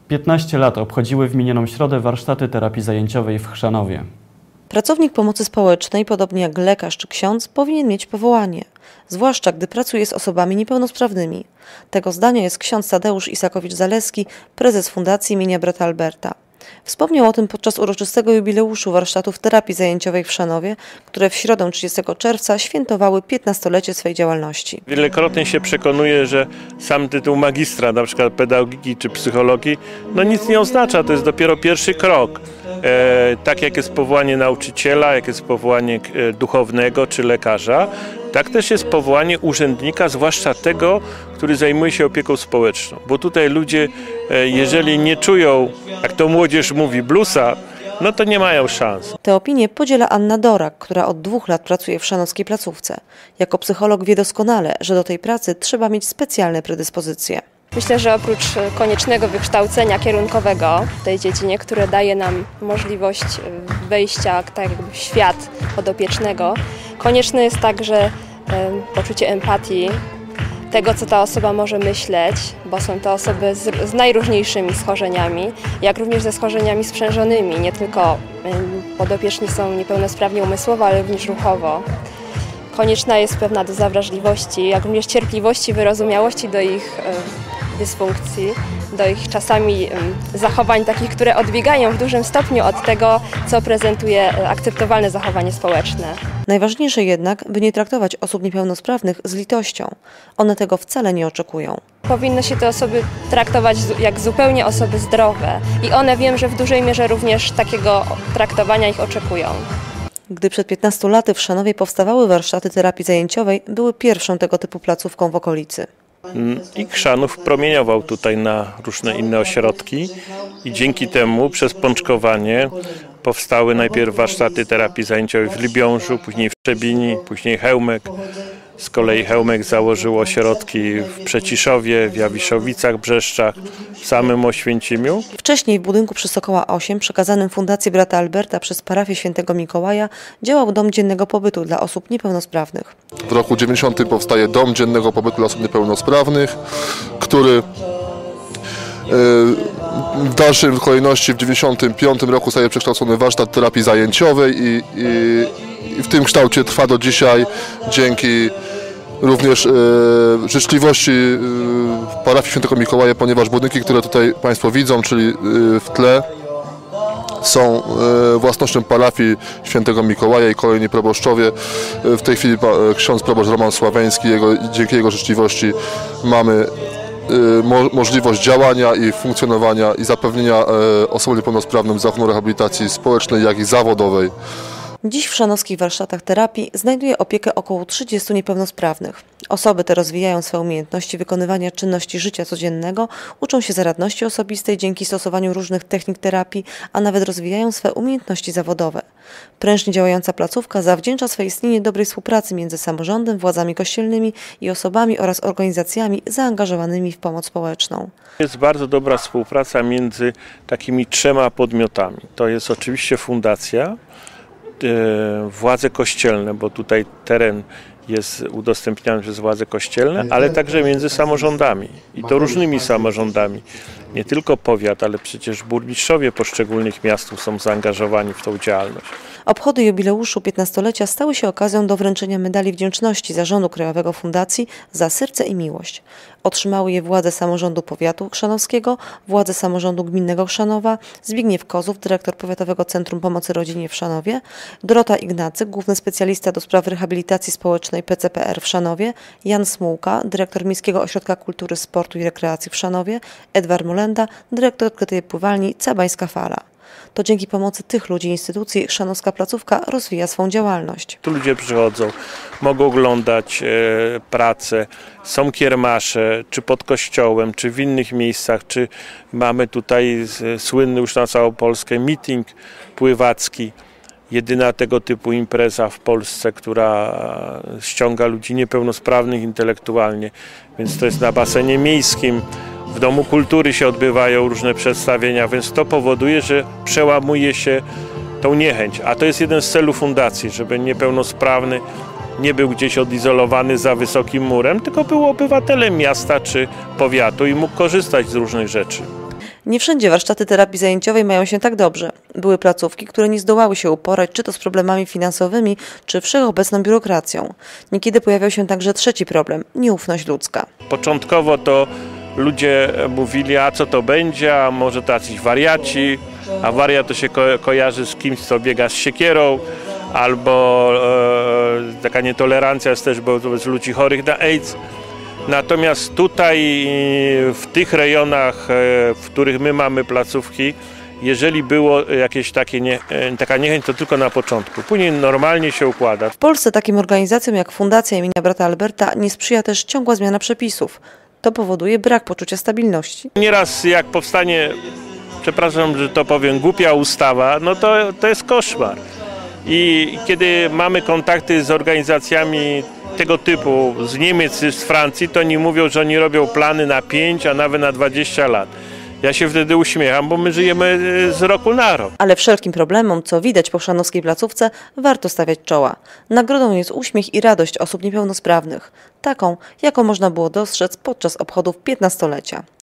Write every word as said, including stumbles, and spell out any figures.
piętnaście lat obchodziły w minioną środę warsztaty terapii zajęciowej w Chrzanowie. Pracownik pomocy społecznej, podobnie jak lekarz czy ksiądz, powinien mieć powołanie, zwłaszcza gdy pracuje z osobami niepełnosprawnymi. Tego zdania jest ksiądz Tadeusz Isakowicz-Zaleski, prezes Fundacji imienia brata Alberta. Wspomniał o tym podczas uroczystego jubileuszu warsztatów terapii zajęciowej w Chrzanowie, które w środę trzydziestego czerwca świętowały piętnastolecie swej działalności. Wielokrotnie się przekonuję, że sam tytuł magistra, na przykład pedagogiki czy psychologii, no nic nie oznacza, to jest dopiero pierwszy krok. E, tak jak jest powołanie nauczyciela, jak jest powołanie e, duchownego czy lekarza, tak też jest powołanie urzędnika, zwłaszcza tego, który zajmuje się opieką społeczną. Bo tutaj ludzie, e, jeżeli nie czują, jak to młodzież mówi, bluesa, no to nie mają szans. Tę opinię podziela Anna Dorak, która od dwóch lat pracuje w chrzanowskiej placówce. Jako psycholog wie doskonale, że do tej pracy trzeba mieć specjalne predyspozycje. Myślę, że oprócz koniecznego wykształcenia kierunkowego w tej dziedzinie, które daje nam możliwość wejścia tak jakby w świat podopiecznego, konieczne jest także poczucie empatii, tego, co ta osoba może myśleć, bo są to osoby z, z najróżniejszymi schorzeniami, jak również ze schorzeniami sprzężonymi. Nie tylko podopieczni są niepełnosprawni umysłowo, ale również ruchowo. Konieczna jest pewna doza wrażliwości, jak również cierpliwości, wyrozumiałości do ich dysfunkcji, do ich czasami zachowań takich, które odbiegają w dużym stopniu od tego, co prezentuje akceptowalne zachowanie społeczne. Najważniejsze jednak, by nie traktować osób niepełnosprawnych z litością. One tego wcale nie oczekują. Powinno się te osoby traktować jak zupełnie osoby zdrowe i one, wiem, że w dużej mierze również takiego traktowania ich oczekują. Gdy przed piętnastoma laty w Chrzanowie powstawały warsztaty terapii zajęciowej, były pierwszą tego typu placówką w okolicy. I Chrzanów promieniował tutaj na różne inne ośrodki i dzięki temu przez pączkowanie powstały najpierw warsztaty terapii zajęciowej w Libiążu, później w Trzebini, później Chełmek. Z kolei Chełmek założył ośrodki w Przeciszowie, w Jawiszowicach, Brzeszczach, w samym Oświęcimiu. Wcześniej w budynku przy Sokoła osiem, przekazanym Fundacji brata Alberta przez parafię Świętego Mikołaja, działał dom dziennego pobytu dla osób niepełnosprawnych. W roku dziewięćdziesiątym powstaje dom dziennego pobytu dla osób niepełnosprawnych, który w dalszej kolejności w dziewięćdziesiątym piątym roku zostaje przekształcony w warsztat terapii zajęciowej i, i, i w tym kształcie trwa do dzisiaj dzięki również e, życzliwości e, parafii Świętego Mikołaja, ponieważ budynki, które tutaj Państwo widzą, czyli e, w tle, są e, własnością parafii Świętego Mikołaja i kolejni proboszczowie. E, w tej chwili e, ksiądz proboszcz Roman Sławeński, jego, dzięki jego życzliwości mamy możliwość działania i funkcjonowania i zapewnienia osobom niepełnosprawnym zarówno rehabilitacji społecznej, jak i zawodowej. Dziś w chrzanowskich warsztatach terapii znajduje opiekę około trzydziestu niepełnosprawnych. Osoby te rozwijają swoje umiejętności wykonywania czynności życia codziennego, uczą się zaradności osobistej dzięki stosowaniu różnych technik terapii, a nawet rozwijają swoje umiejętności zawodowe. Prężnie działająca placówka zawdzięcza swoje istnienie dobrej współpracy między samorządem, władzami kościelnymi i osobami oraz organizacjami zaangażowanymi w pomoc społeczną. Jest bardzo dobra współpraca między takimi trzema podmiotami. To jest oczywiście fundacja, władze kościelne, bo tutaj teren jest udostępniany przez władze kościelne, ale także między samorządami i to różnymi samorządami. Nie tylko powiat, ale przecież burmistrzowie poszczególnych miast są zaangażowani w tą działalność. Obchody jubileuszu piętnastolecia stały się okazją do wręczenia medali wdzięczności Zarządu Krajowego Fundacji za serce i miłość. Otrzymały je władze samorządu powiatu chrzanowskiego, władze samorządu gminnego Chrzanowa, Zbigniew Kozów, dyrektor Powiatowego Centrum Pomocy Rodzinie w Chrzanowie, Dorota Ignacy, główny specjalista do spraw rehabilitacji społecznej P C P R w Chrzanowie, Jan Smułka, dyrektor Miejskiego Ośrodka Kultury, Sportu i Rekreacji w Chrzanowie, Edward Molenda, dyrektor odkrytej pływalni Cabańska Fala. To dzięki pomocy tych ludzi i instytucji chrzanowska placówka rozwija swą działalność. Tu ludzie przychodzą, mogą oglądać e, pracę, są kiermasze, czy pod kościołem, czy w innych miejscach, czy mamy tutaj e, słynny już na całą Polskę meeting pływacki. Jedyna tego typu impreza w Polsce, która ściąga ludzi niepełnosprawnych intelektualnie, więc to jest na basenie miejskim. W Domu Kultury się odbywają różne przedstawienia, więc to powoduje, że przełamuje się tą niechęć. A to jest jeden z celów fundacji, żeby niepełnosprawny nie był gdzieś odizolowany za wysokim murem, tylko był obywatelem miasta czy powiatu i mógł korzystać z różnych rzeczy. Nie wszędzie warsztaty terapii zajęciowej mają się tak dobrze. Były placówki, które nie zdołały się uporać czy to z problemami finansowymi, czy wszechobecną biurokracją. Niekiedy pojawiał się także trzeci problem – nieufność ludzka. Początkowo to ludzie mówili, a co to będzie, a może to jacyś wariaci, a wariat to się ko kojarzy z kimś, co biega z siekierą, albo e, taka nietolerancja jest też wobec ludzi chorych na AIDS. Natomiast tutaj w tych rejonach, w których my mamy placówki, jeżeli było jakieś takie nie, taka niechęć, to tylko na początku. Później normalnie się układa. W Polsce takim organizacjom jak Fundacja imienia brata Alberta nie sprzyja też ciągła zmiana przepisów. To powoduje brak poczucia stabilności. Nieraz jak powstanie, przepraszam, że to powiem, głupia ustawa, no to, to jest koszmar. I kiedy mamy kontakty z organizacjami tego typu, z Niemiec, z Francji, to oni mówią, że oni robią plany na pięć, a nawet na dwadzieścia lat. Ja się wtedy uśmiecham, bo my żyjemy z roku na rok. Ale wszelkim problemom, co widać po chrzanowskiej placówce, warto stawiać czoła. Nagrodą jest uśmiech i radość osób niepełnosprawnych. Taką, jaką można było dostrzec podczas obchodów piętnastolecia.